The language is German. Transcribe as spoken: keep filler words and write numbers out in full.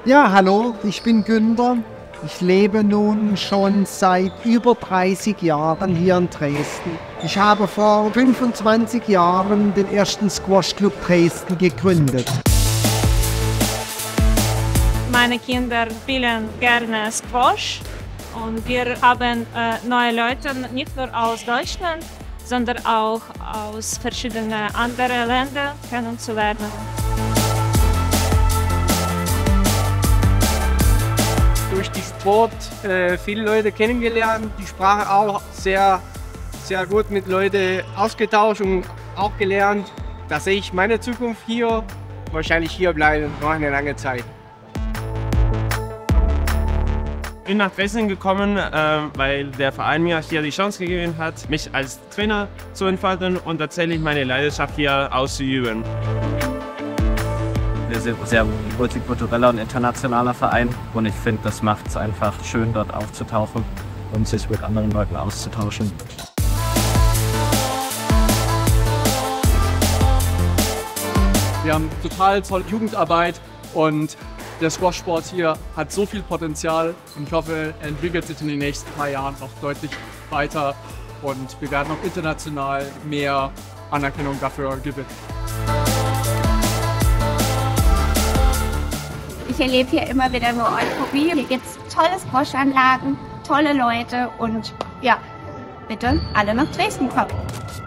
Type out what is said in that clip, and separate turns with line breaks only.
Ja, hallo, ich bin Günther. Ich lebe nun schon seit über dreißig Jahren hier in Dresden. Ich habe vor fünfundzwanzig Jahren den ersten Squash Club Dresden gegründet.
Meine Kinder spielen gerne Squash und wir haben äh, neue Leute nicht nur aus Deutschland, sondern auch aus verschiedenen anderen Ländern kennenzulernen.
Durch die Sport äh, viele Leute kennengelernt, die Sprache auch sehr, sehr gut mit Leuten ausgetauscht und auch gelernt. Da sehe ich meine Zukunft hier, wahrscheinlich hier bleiben, noch eine lange Zeit.
Ich bin nach Dresden gekommen, äh, weil der Verein mir hier die Chance gegeben hat, mich als Trainer zu entfalten und tatsächlich meine Leidenschaft hier auszuüben.
Wir sind ein sehr multikultureller und internationaler Verein und ich finde, das macht es einfach schön, dort aufzutauchen und sich mit anderen Leuten auszutauschen.
Wir haben total tolle Jugendarbeit und der Squash-Sport hier hat so viel Potenzial und ich hoffe, er entwickelt sich in den nächsten paar Jahren noch deutlich weiter und wir werden auch international mehr Anerkennung dafür gewinnen.
Ich erlebe hier immer wieder nur Euphorie. Hier gibt es tolle Squash-Anlagen, tolle Leute und ja, bitte alle nach Dresden kommen.